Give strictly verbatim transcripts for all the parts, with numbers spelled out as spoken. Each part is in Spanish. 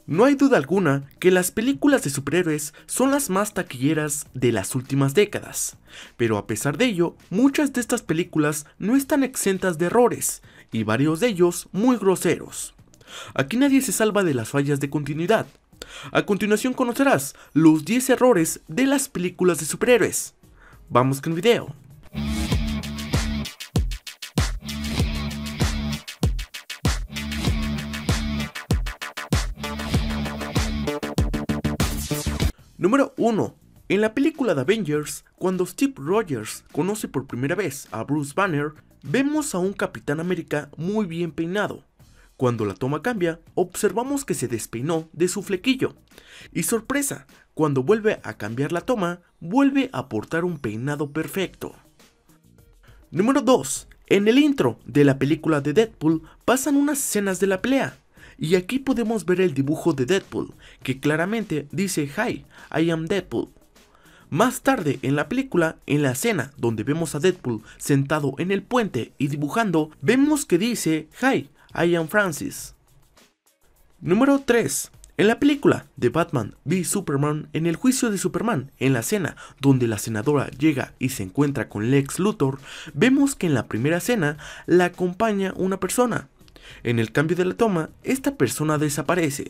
No hay duda alguna que las películas de superhéroes son las más taquilleras de las últimas décadas, pero a pesar de ello, muchas de estas películas no están exentas de errores, y varios de ellos muy groseros. Aquí nadie se salva de las fallas de continuidad. A continuación conocerás los diez errores de las películas de superhéroes. Vamos con el video. Número uno. En la película de Avengers, cuando Steve Rogers conoce por primera vez a Bruce Banner, vemos a un Capitán América muy bien peinado. Cuando la toma cambia, observamos que se despeinó de su flequillo. Y sorpresa, cuando vuelve a cambiar la toma, vuelve a portar un peinado perfecto. Número dos. En el intro de la película de Deadpool pasan unas escenas de la pelea. Y aquí podemos ver el dibujo de Deadpool, que claramente dice "Hi, I am Deadpool". Más tarde en la película, en la escena donde vemos a Deadpool sentado en el puente y dibujando, vemos que dice "Hi, I am Francis". Número tres. En la película de Batman v Superman, en el juicio de Superman, en la escena donde la senadora llega y se encuentra con Lex Luthor, vemos que en la primera escena la acompaña una persona. En el cambio de la toma, esta persona desaparece.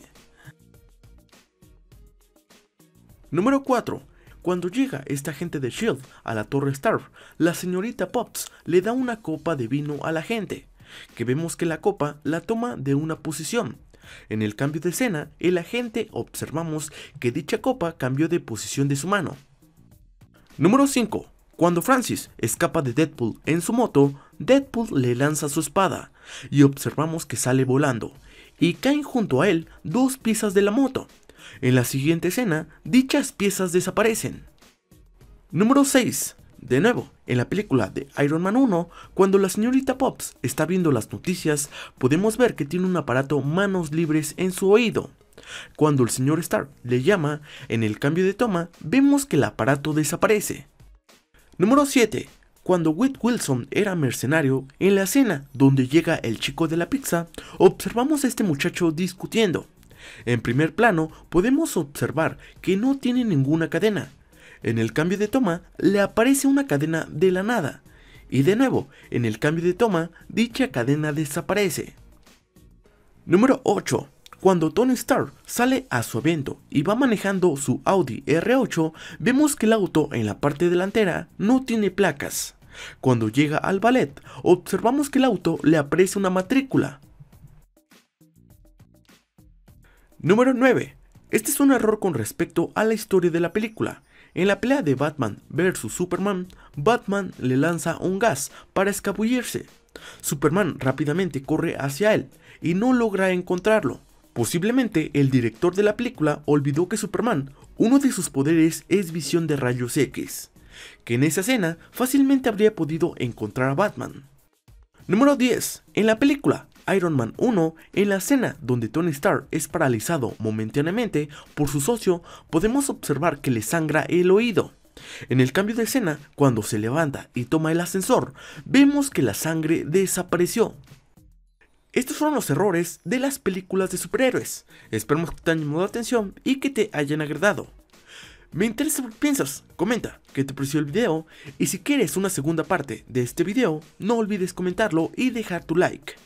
Número cuatro. Cuando llega esta agente de Shield a la Torre Stark, la señorita Potts le da una copa de vino a la agente, que vemos que la copa la toma de una posición. En el cambio de escena, el agente observamos que dicha copa cambió de posición de su mano. Número cinco. Cuando Francis escapa de Deadpool en su moto, Deadpool le lanza su espada y observamos que sale volando y caen junto a él dos piezas de la moto. En la siguiente escena, dichas piezas desaparecen. Número seis. De nuevo, en la película de Iron Man uno, cuando la señorita Potts está viendo las noticias, podemos ver que tiene un aparato manos libres en su oído. Cuando el señor Stark le llama, en el cambio de toma, vemos que el aparato desaparece. Número siete. Cuando Whit Wilson era mercenario, en la escena donde llega el chico de la pizza, observamos a este muchacho discutiendo. En primer plano podemos observar que no tiene ninguna cadena. En el cambio de toma le aparece una cadena de la nada. Y de nuevo, en el cambio de toma, dicha cadena desaparece. Número ocho. Cuando Tony Stark sale a su evento y va manejando su Audi R ocho, vemos que el auto en la parte delantera no tiene placas. Cuando llega al ballet, observamos que el auto le aparece una matrícula. Número nueve. Este es un error con respecto a la historia de la película. En la pelea de Batman versus Superman, Batman le lanza un gas para escabullirse. Superman rápidamente corre hacia él y no logra encontrarlo. Posiblemente el director de la película olvidó que Superman, uno de sus poderes es visión de rayos X, que en esa escena fácilmente habría podido encontrar a Batman. Número diez. En la película Iron Man uno, en la escena donde Tony Stark es paralizado momentáneamente por su socio, podemos observar que le sangra el oído. En el cambio de escena, cuando se levanta y toma el ascensor, vemos que la sangre desapareció. Estos fueron los errores de las películas de superhéroes. Esperemos que te hayan llamado la atención y que te hayan agradado. Me interesa lo que piensas, comenta qué te pareció el video y si quieres una segunda parte de este video, no olvides comentarlo y dejar tu like.